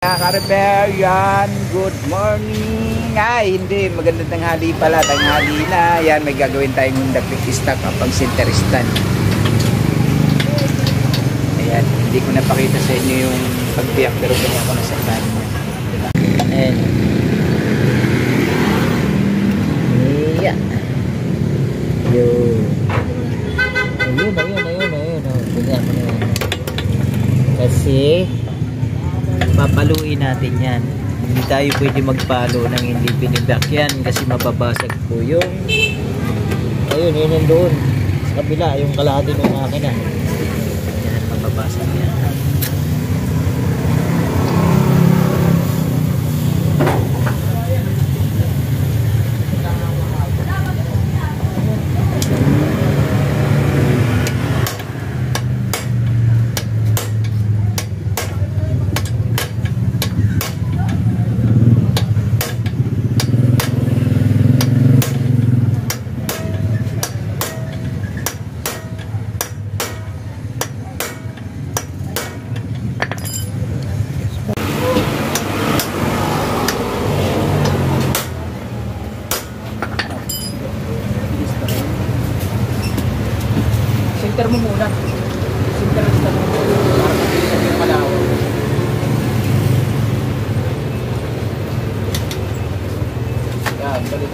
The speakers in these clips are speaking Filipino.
mga ka-repair, yan, good morning. Ay, hindi, magandang tanghali pala, tanghali na. Yan, may gagawin tayong Honda Quick Start pang center stand. Ayan, hindi ko napakita sa inyo yung pagbiyak, pero ganyan ako nasa stand. Ayan. Iya. Yun. Ayun. Ganyan mo na yan. Kasi papaluin natin yan. Hindi tayo pwede magpalo ng hindi pinibak yan kasi mababasag po yung ayun, yun nandoon sa kabila, yung kalahati ng makina yan, mababasag yan. Center mo muna. Center mo muna. Para makita yung malawak. Yan, balik.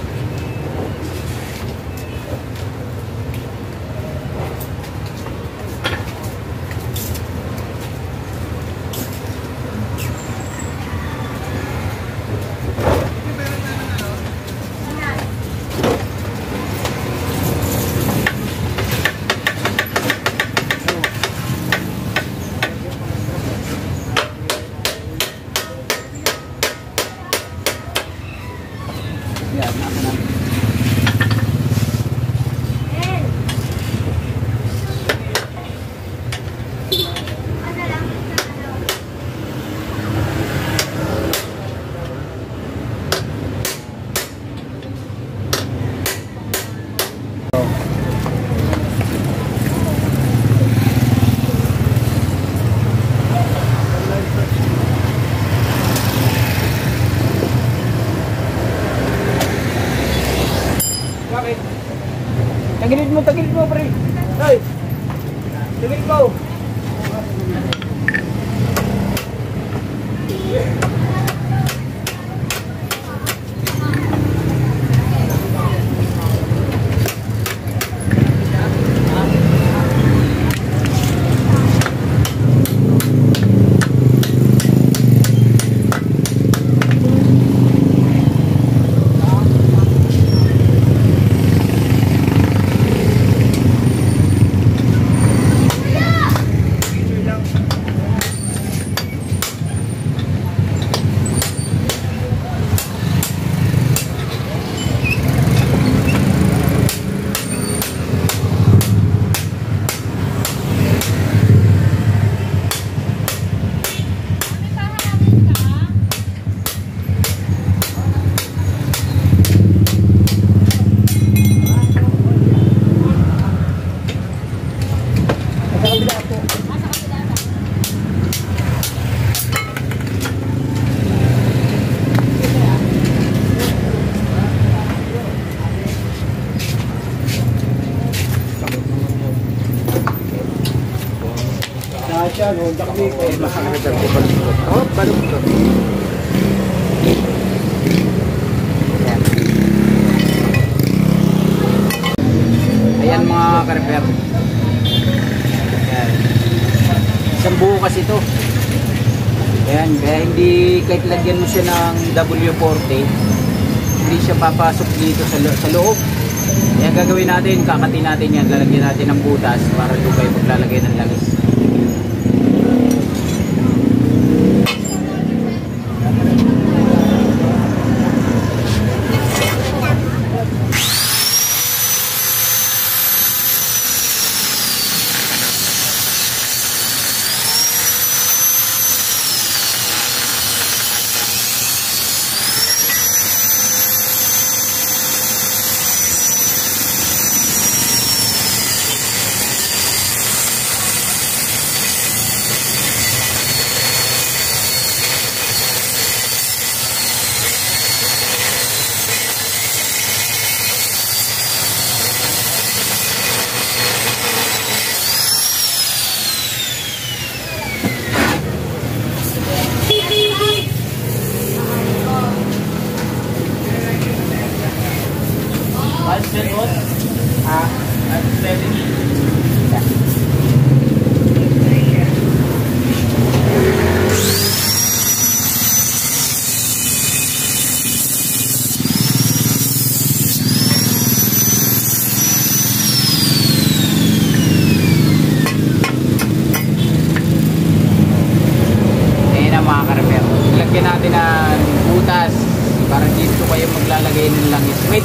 Yan, ako na. Tagilid mo, pre. Hoy. Tagilid mo. Siya, Honda Quick, makakagad ko pa rin. Oh, balong ito. Ayan mga ka-repair. Ayan. Isang buo kasi ito. Ayan, kaya hindi, kahit lagyan mo siya ng W40, hindi siya papasok dito sa loob. Ayan, gagawin natin, kakatin natin yan, lalagyan natin ng butas para doon kayo maglalagay ng langis.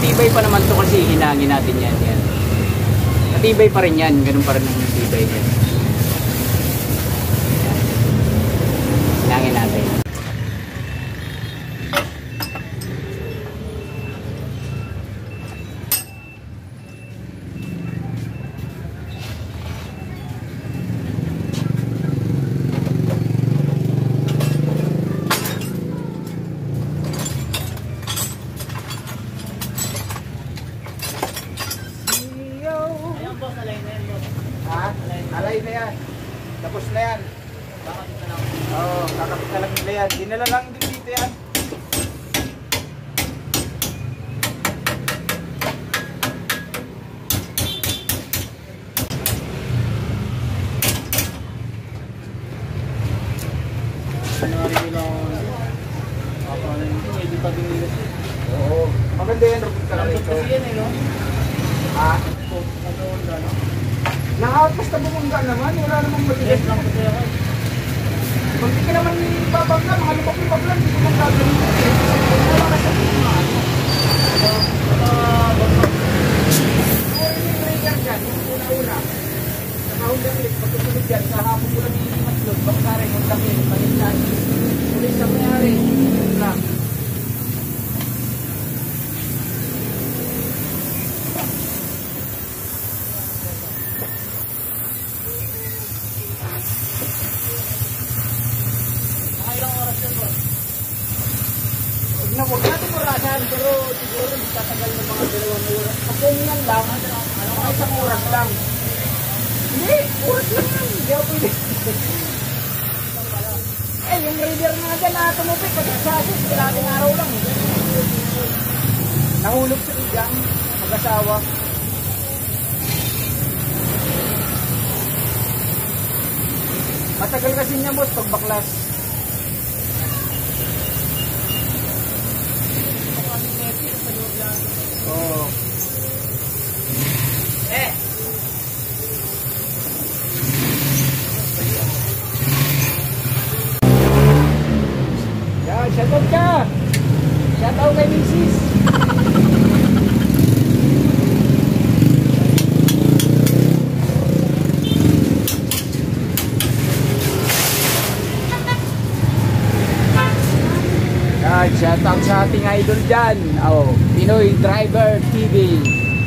matibay pa naman to kasi hinangin natin yan. Matibay pa rin yan, ganun pa rin ang matibay yan. Hinangin natin. Alay na yan. Tapos na yan. Oo, kakapit na lang nila yan. Dinala lang din dito yan. Oo. Maganda yan, rupit ka lang ito. Ha? Lahat basta bumangga naman, wala namang matigas lang kasi ako. Kung hindi ka naman babangga, mga lubak-lubak lang, hindi ko nang gagawin. Wala ka sa mga ano. Siguro yung trigger dyan, yung una-una. Sa Honda Click, pagkasunod dyan, sa hapon ko lang yung matlog, baka rin yung takil, palintan. Ulit sa mayari, lang. Huwag natin orasan, pero siguro tatagal ng mga 2 oras. Kung yan lang, mga 1 oras lang. Hindi, oras lang yan. Hindi ako pwede. Yung reader nga dyan na tumupik, pati sa asis, kailangan araw lang. Nahulog sa igang, mag-asawa. Matagal kasi niya boss, pag baklas. Oh. Yan, shoutout ka. Shoutout kay Mrs. Shoutout sa ating idol dyan. Oh, Pinoy Driver TV.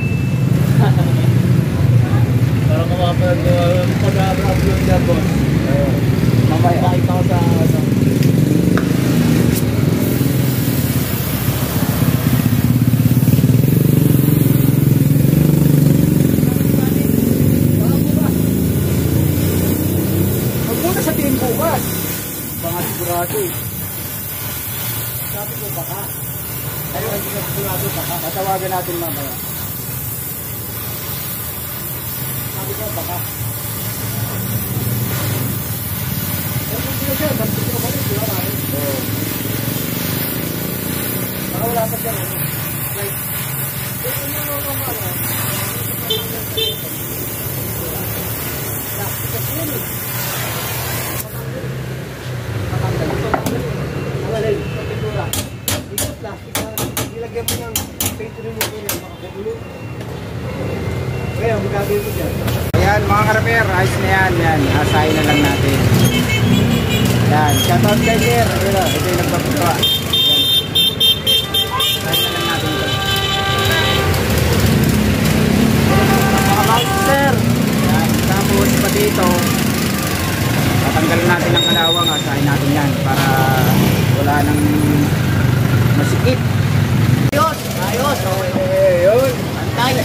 Parang pag-upload niya, boss. Mamaya. Makita ko sa ano. Huwag muna sa tingin bukas. Mga sigurado eh. Sabi ko baka. Ayaw hindi na sigurado baka. Tatawagan natin mamaya. Sabi ko baka. Pero kung sila siya, basta ko balik, di ba namin? Oo. Baka wala pa siya. Like, kung ano mo mamala, plastic yun eh. Malalay, pintura. Dito plastic na nilagyan mo ng paint remover yan, makagulo. Kaya, magagawin mo dyan. Ayan, mga karaper, ayos na yan. Yan, asahin na lang natin. Yan, shoutout kay Sir. Ito yung nagpapagawa. Asahin na lang natin ito. Mga master. Yan, tapos pa dito. Tatanggalin natin ang kalawang, asahin natin yan para wala nang masikip. Ayos! Ayos! Yun. Antay!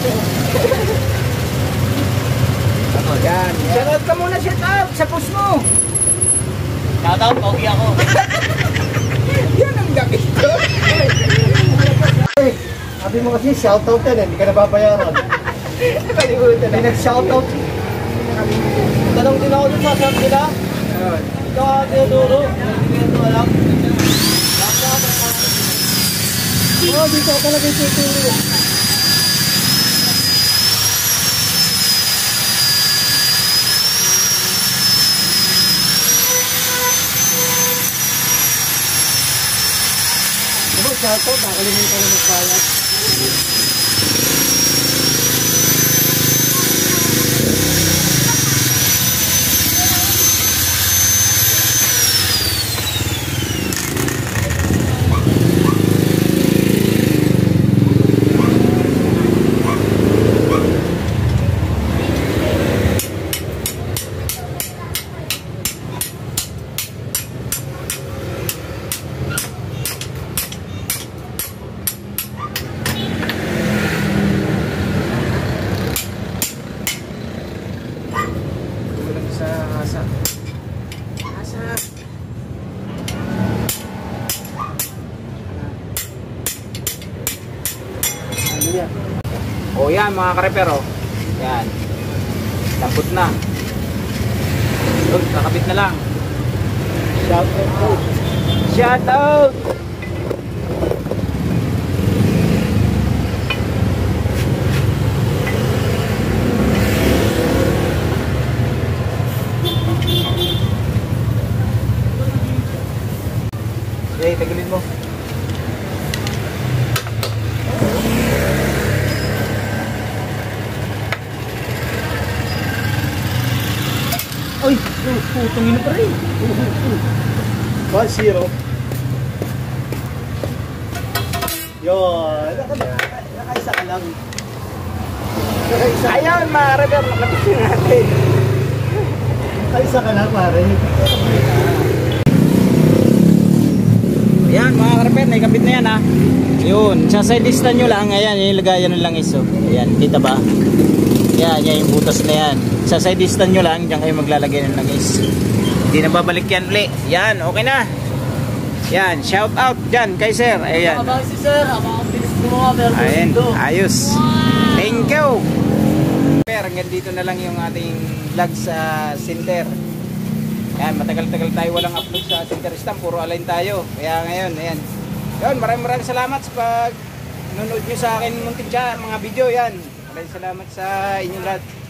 Yan. Shoutout ka muna, shoutout sa post mo. Shoutout, pogi ako. Yan ang gabit ko. Sabi mo kasi shoutout yan, hindi ka nababayaran. Palimutan na. Nag-shoutout. Tanong din ako dun sa shop nila. Ikaw ka tinuturo. Hindi ko alam. Oo, dito ka talaga ituturo. Diba, shoutout, nakalimutan ko magpayat. mga ka-repair, oh. Yan. Lambot na. Yun, kakabit na lang. Shout out po. Shout out! Okay, tagilid mo. Ay, putong ina pa rin. 1-0. Yun. Nakaisa ka lang. Nakaisa. Ayun, mga repair, nakapitin natin. Nakaisa ka lang, pare. Ayan mga ka-repair, naikabit na yan ha. Yun, sa side stand nyo lang, ayan, yung lagayan ng langis. Oh. Ayan, kita ba? Yan, yan yung butas na yan. Sa side stand nyo lang, dyan kayo maglalagay ng langis. Hindi na babalik yan uli. Yan, okay na. Yan, shout out dyan kay sir. Ayan. Abang si sir, abang ang bilis gumawa, pero Ayan, gusto. ayos. Thank you. Hanggang dito na lang yung ating vlog sa center. Yan, matagal-tagal tayo walang upload sa center stamp. Puro align tayo. Kaya ngayon, ayan. Yun, maraming salamat sa pag nanonood nyo sa akin muntin siya, mga video yan. Maraming salamat sa inyong lahat.